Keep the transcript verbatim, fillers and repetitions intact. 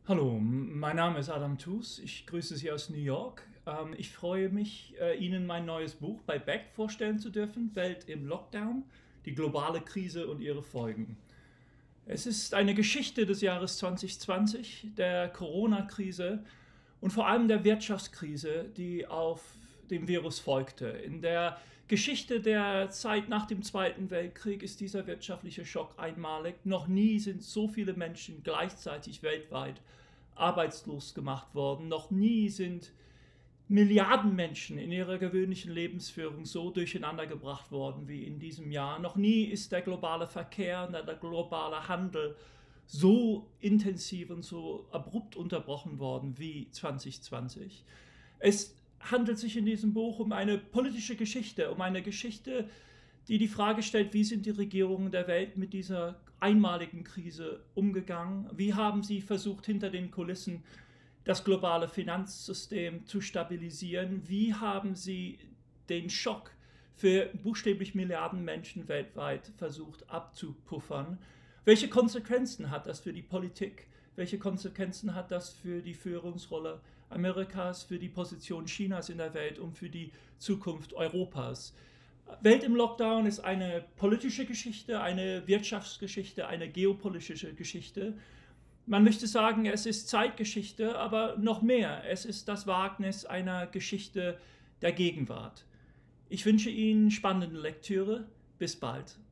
Hallo, mein Name ist Adam Tooze. Ich grüße Sie aus New York. Ähm, ich freue mich, äh, Ihnen mein neues Buch bei Beck vorstellen zu dürfen, Welt im Lockdown, die globale Krise und ihre Folgen. Es ist eine Geschichte des Jahres zwanzig zwanzig, der Corona-Krise und vor allem der Wirtschaftskrise, die auf dem Virus folgte. In der Geschichte der Zeit nach dem Zweiten Weltkrieg ist dieser wirtschaftliche Schock einmalig. Noch nie sind so viele Menschen gleichzeitig weltweit arbeitslos gemacht worden. Noch nie sind Milliarden Menschen in ihrer gewöhnlichen Lebensführung so durcheinander gebracht worden wie in diesem Jahr. Noch nie ist der globale Verkehr und der globale Handel so intensiv und so abrupt unterbrochen worden wie zwanzig zwanzig. Es handelt sich in diesem Buch um eine politische Geschichte, um eine Geschichte, die die Frage stellt, wie sind die Regierungen der Welt mit dieser einmaligen Krise umgegangen? Wie haben sie versucht, hinter den Kulissen das globale Finanzsystem zu stabilisieren? Wie haben sie den Schock für buchstäblich Milliarden Menschen weltweit versucht abzupuffern? Welche Konsequenzen hat das für die Politik? Welche Konsequenzen hat das für die Führungsrolle Amerikas, für die Position Chinas in der Welt und für die Zukunft Europas? Welt im Lockdown ist eine politische Geschichte, eine Wirtschaftsgeschichte, eine geopolitische Geschichte. Man möchte sagen, es ist Zeitgeschichte, aber noch mehr. Es ist das Wagnis einer Geschichte der Gegenwart. Ich wünsche Ihnen spannende Lektüre. Bis bald.